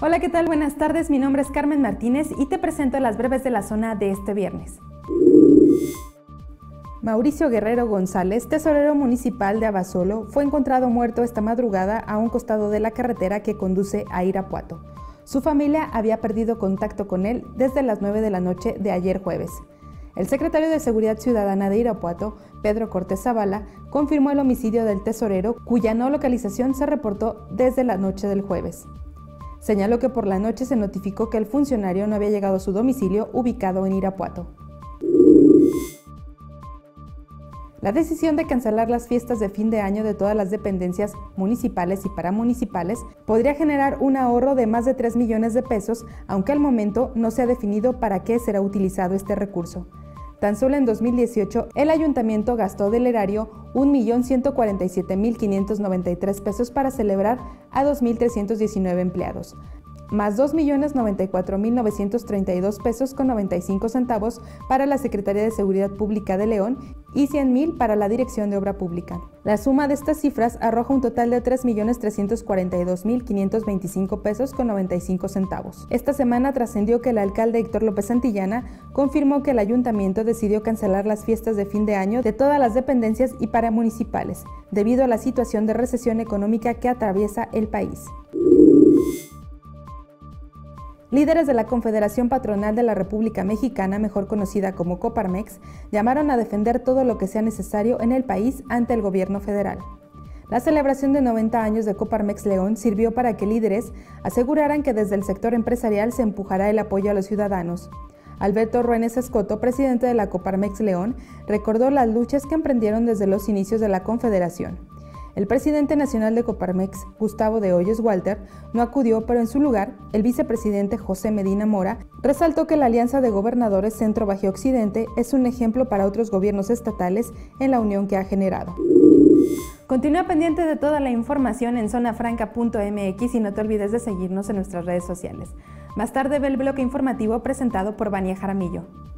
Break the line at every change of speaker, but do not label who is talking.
Hola, ¿qué tal? Buenas tardes, mi nombre es Carmen Martínez y te presento las breves de la zona de este viernes. Mauricio Guerrero González, tesorero municipal de Abasolo, fue encontrado muerto esta madrugada a un costado de la carretera que conduce a Irapuato. Su familia había perdido contacto con él desde las 9 de la noche de ayer jueves. El secretario de Seguridad Ciudadana de Irapuato, Pedro Cortés Zavala, confirmó el homicidio del tesorero, cuya no localización se reportó desde la noche del jueves. Señaló que por la noche se notificó que el funcionario no había llegado a su domicilio ubicado en Irapuato. La decisión de cancelar las fiestas de fin de año de todas las dependencias municipales y paramunicipales podría generar un ahorro de más de 3 millones de pesos, aunque al momento no se ha definido para qué será utilizado este recurso. Tan solo en 2018, el ayuntamiento gastó del erario 1.147.593 pesos para celebrar a 2.319 empleados, más 2.094.932 pesos con 95 centavos para la Secretaría de Seguridad Pública de León y 100.000 para la Dirección de Obra Pública. La suma de estas cifras arroja un total de 3.342.525 pesos con 95 centavos. Esta semana trascendió que el alcalde Héctor López Santillana confirmó que el ayuntamiento decidió cancelar las fiestas de fin de año de todas las dependencias y paramunicipales, debido a la situación de recesión económica que atraviesa el país. Líderes de la Confederación Patronal de la República Mexicana, mejor conocida como Coparmex, llamaron a defender todo lo que sea necesario en el país ante el gobierno federal. La celebración de 90 años de Coparmex León sirvió para que líderes aseguraran que desde el sector empresarial se empujará el apoyo a los ciudadanos. Alberto Ruénez Escoto, presidente de la Coparmex León, recordó las luchas que emprendieron desde los inicios de la Confederación. El presidente nacional de Coparmex, Gustavo de Hoyos Walter, no acudió, pero en su lugar, el vicepresidente José Medina Mora resaltó que la Alianza de Gobernadores Centro-Bajío Occidente es un ejemplo para otros gobiernos estatales en la unión que ha generado. Continúa pendiente de toda la información en zonafranca.mx y no te olvides de seguirnos en nuestras redes sociales. Más tarde ve el bloque informativo presentado por Vania Jaramillo.